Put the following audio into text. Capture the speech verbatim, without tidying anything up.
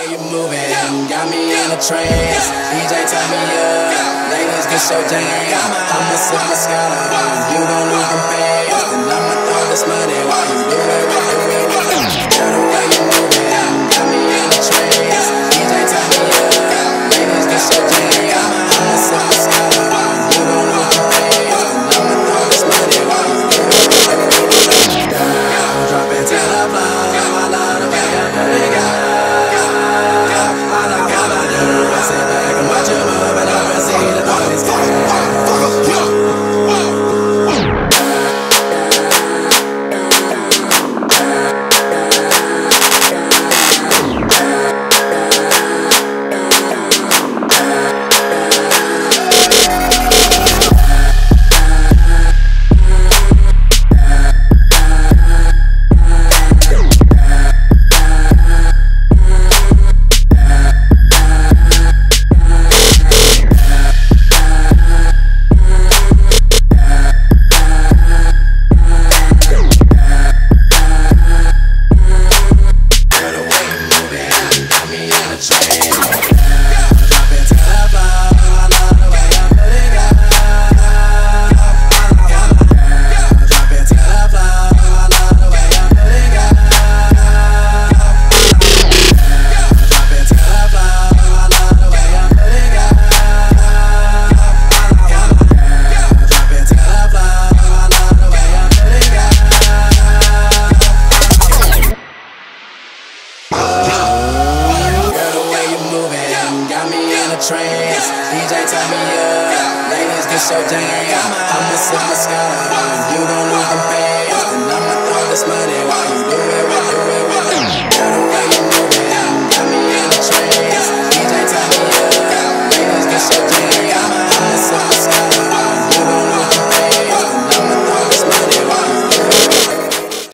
you move it, got me in a trance. D J turn me up, ladies get so jam. I'ma sip my scotch, you gon' lose them pants. And I'ma throw this money while you do it, do it, do it. Girl, the way you move it, got me in a trance. D J turn me up, ladies get so jam. I'ma sip my scotch, you gon' lose them pants. And I'ma throw this money while you do it, do it, do it. Girl, drop it to the floor. I love the way you put it, girl. Trance. D J turn me up, ladies get so jam. I'ma sip my scotch, you gon' lose them pants. And I'ma throw this money while you do it, do it, do it.